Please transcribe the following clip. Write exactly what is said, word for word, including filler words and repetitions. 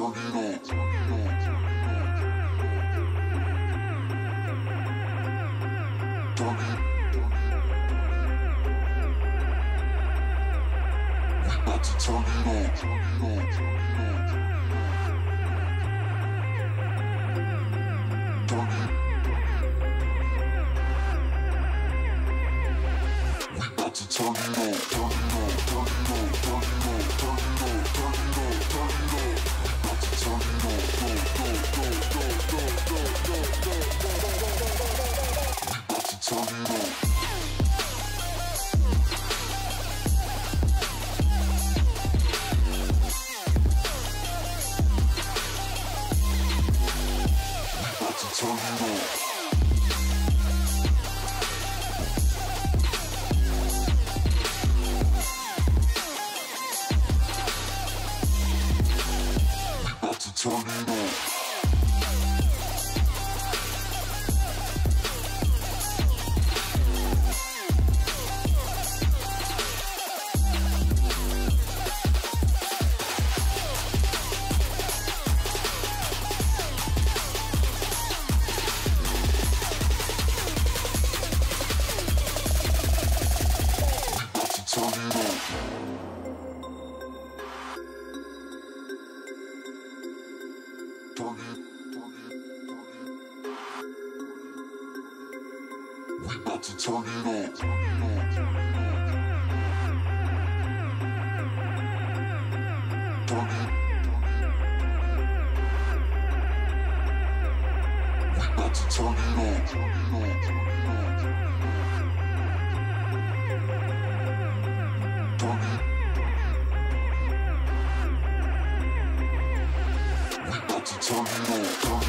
turn it on. Turn it. We about to turn it on. Turn it on. Turn it. We about to turn it on. Turn it on. Turn it on. Turn it on. Turn it on. Turn it on. Turn it on. We about to turn it on. Go, go, go, go, go, go, go, go, go. We about to turn it on. Turn it on. We about to turn it on. Turn it, turn it, turn it. We about to turn it on. Turn it on, turn it on. Turn it, turn it. We about to turn it on. Turn it on, turn it on. Turn it. Turn it on.